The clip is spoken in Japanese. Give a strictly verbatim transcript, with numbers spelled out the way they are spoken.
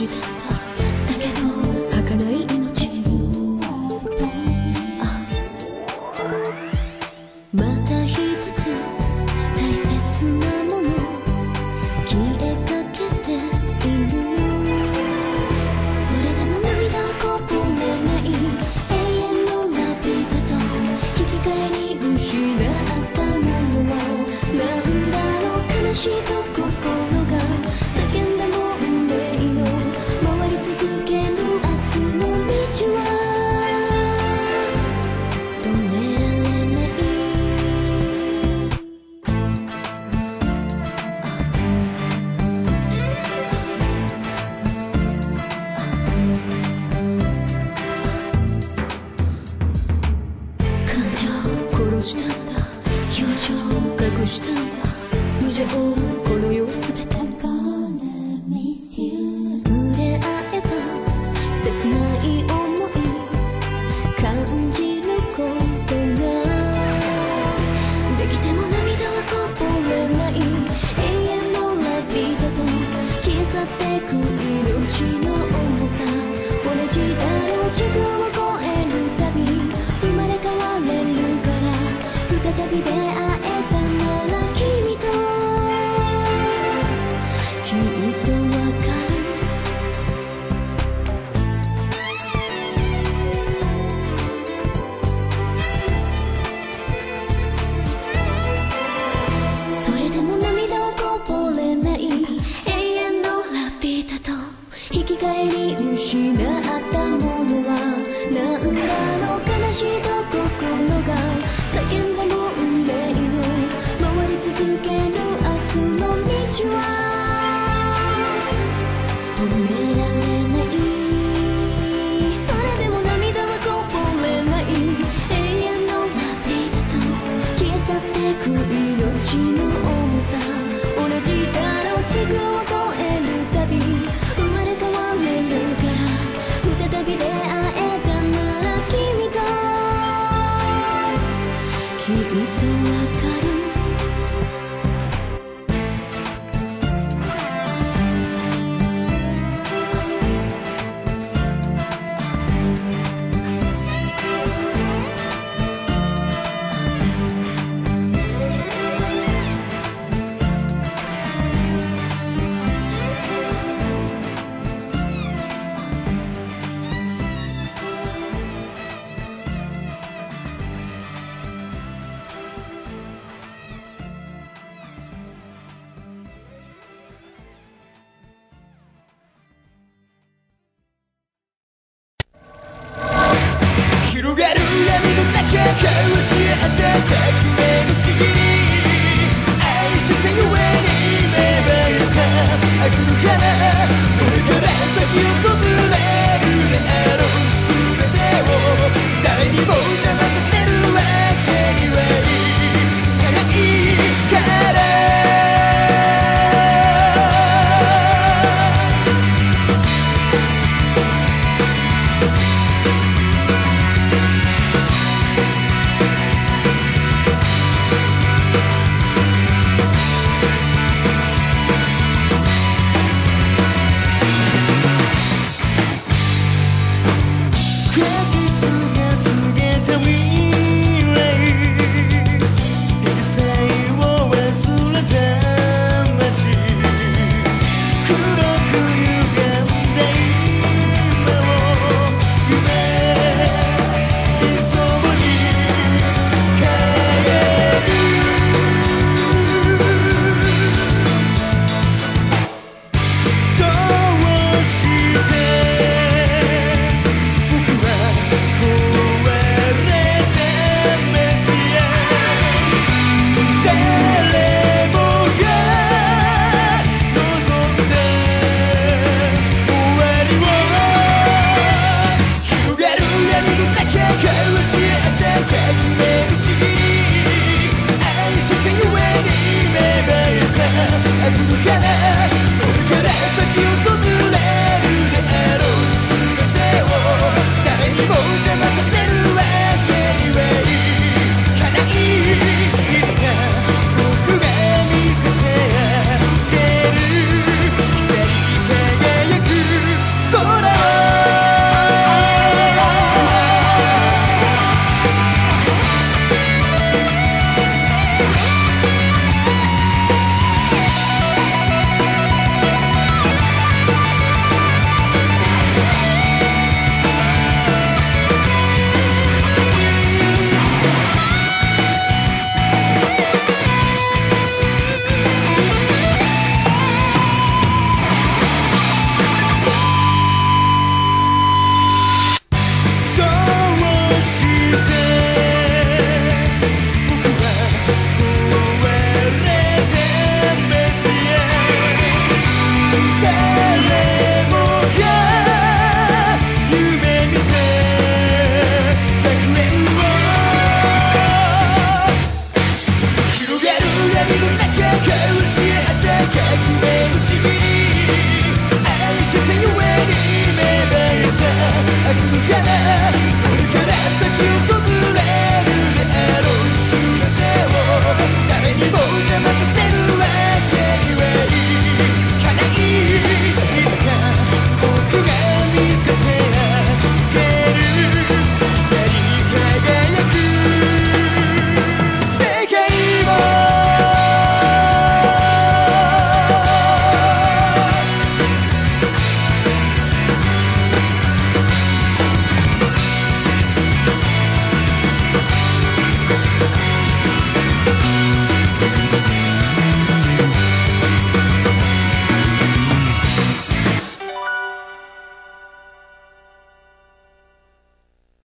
したんだ。だけど儚い命、あ、また一つ大切なもの消えかけている。それでも涙はこぼれない永遠のラビダと引き換えに失ったものはなんだろう。悲しいと心が叫んだ運命の回り続ける明日の道は止められない。感情を殺したんだ、表情を隠したんだ、無情この世すべて。触れ合えば切ない想い感じることができても涙はこぼれない永遠のラビダと消え去ってく命の重さ。同じだろう、時空を超えるたび生まれ変われるから再び出会えたなら君ときっとわかる。それでも涙はこぼれない永遠のラビダと引き換えに失ったものはなんだろう。悲しいと心が叫んだ運命の回り続ける明日の道は止められない。それでも涙はこぼれない永遠のラビダと消え去ってく命の重さ。同じだろう、時空を超えるたび生まれ変われるから再び出会えたなら君ときっとわかる。 広がる闇の中交わし合った革命の次に愛したゆえに芽生えたあくる花